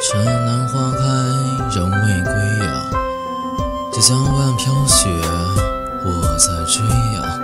城南花开人未归呀，这江湾飘雪我在追呀。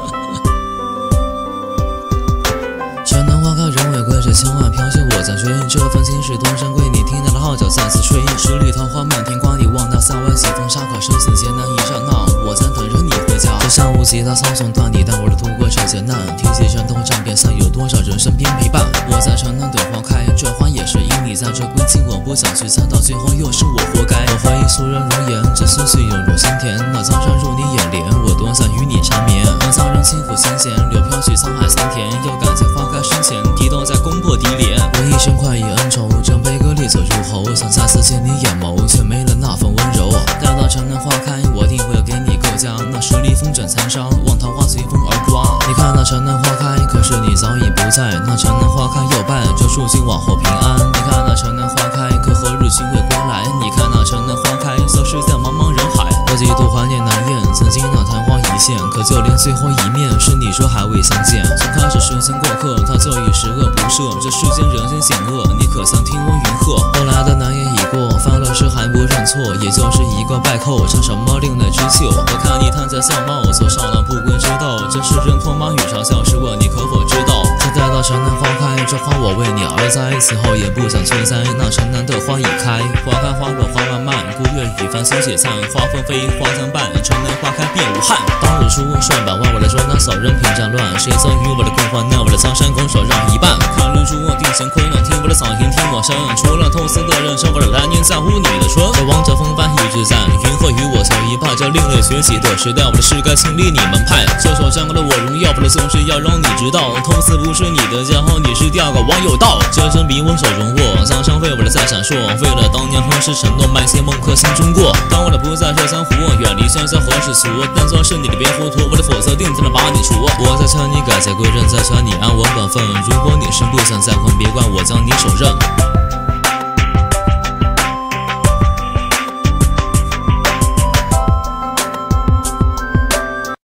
城南花开人未归，这江湾飘雪我在追。这份情是多珍贵，你听到了号角再次吹。十里桃花满天挂，你望到塞外西风，沙可生死艰难一刹那，我在等着你回家。这下午吉他操纵断，你带我度过这劫难。提起战斗战边塞，有多少人身边陪伴？我在城南等花开，这花也是因你在这归期，我不想去猜，到最后又是我活该。我怀疑俗人容颜，这思绪涌入心田。那江山入你眼帘，我多想与你缠绵。让藏人轻抚心弦，柳飘去沧海桑田。又感见花开生前，提刀在攻破敌连。我一生快意恩仇，正悲歌烈酒入喉，想再次见你眼眸，却没了那份温柔。待到城南花开，我定会给你构架那十里风卷残沙，望桃花随风而刮。你看那城南花开，可是你早已不在。那城南花开又败，就祝君往后平安。你看那城南花开，可何日君会归来？你看那城南花开，消失在茫茫人海。我几度怀念难咽，曾经那昙花一现，可就连最后一面，是你说还未相见。从开始时间过客，他就已十恶不赦。这世间人间险恶，你可曾听闻云鹤？后来的难言已过，犯了事还不认错，也就是一个败寇，唱什么另类之秀？我看你贪财相貌，走上了不归之道。这世人唾骂与嘲笑，试问你可否知道？再待到城南花开，这花我为你而栽，此后也不想催栽。那城南的花已开，花开花落花漫漫，孤月已繁星雪灿，花纷飞花相伴，城南花开遍武汉。当日出帅版外，我来捉拿小人平战乱，谁曾与我的共患难？我的江山拱手让一半。看日出定乾坤，听我的嗓音听我声，除了透丝的人生，我的来年在乎你的春。这王者风范一直在，云鹤与我求一拜，这另类崛起的时代，我的事该亲历你门派。这首战歌的我荣耀，我的宗旨要让你知道，透丝不是你的骄傲，你是第二个网友道。这身比我手中握，江山为我的在闪烁，为了当年何时承诺，埋些梦刻心中过。当我的不在这江湖，远离喧嚣和世俗，但做是你的别糊涂，我的否则定才能把你除。我在劝你改邪归正，在劝你安稳本分。如果你是不想再混，别怪我将你手刃。